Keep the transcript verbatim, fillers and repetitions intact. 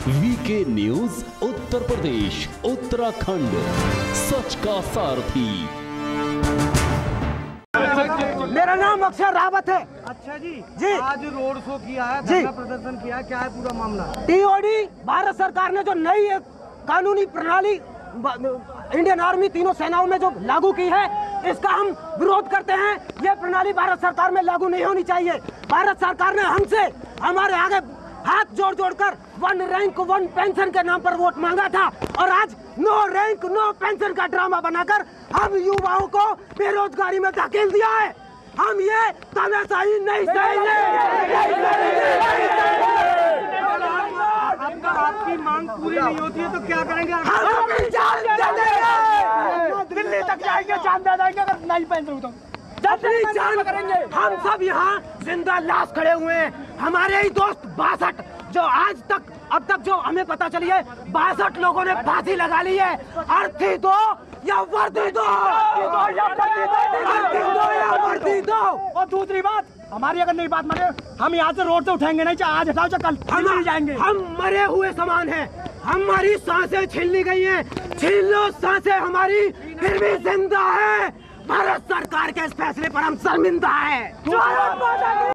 VK news Uttar Pradesh Uttarakhand, सच का सारथी। मेरा नाम अक्षर रावत है। अच्छा जी जी आज रोड शो किया है, जी धरना प्रदर्शन किया है, क्या है पूरा मामला? टीओडी भारत सरकार ने जो नई एक कानूनी प्रणाली इंडियन आर्मी तीनों सेनाओं में जो लागू की है, इसका हम विरोध करते हैं। ये प्रणाली भारत सरकार में लागू नहीं होनी चाहिए। भारत सरकार ने हमसे हमारे आगे हाथ जोड़ जोड़ कर वन रैंक वन पेंशन के नाम पर वोट मांगा था, और आज नो रैंक नो पेंशन का ड्रामा बनाकर हम युवाओं को बेरोजगारी में धकेल दिया है। हम ये तानाशाही नहीं सहेंगे। आपका आपकी मांग पूरी नहीं होती है तो क्या करेंगे? हम अपनी जान दे देंगे, दिल्ली तक जाएंगे, जान दे देंगे अगर नहीं पेंशन तो अपनी जान करेंगे। हम सब यहाँ जिंदा लाश खड़े हुए हैं। हमारे ही दोस्त बासठ जो आज तक अब तक जो हमें पता चली है, बासठ लोगों ने फांसी लगा ली है। अर्थी दो या वर्दी दो, अर्थी दो या वर्दी दो। और दूसरी बात, हमारी अगर नहीं बात माने, हम यहाँ से रोड से उठाएंगे नहीं, चाहे आज उठाओ चाहे कल, हम जाएंगे। हम मरे हुए समान हैं। हमारी सांसें छीन ली गई हैं। छीन लो सांसें हमारी, फिर भी जिंदा है। भारत सरकार के इस फैसले पर हम शर्मिंदा हैं।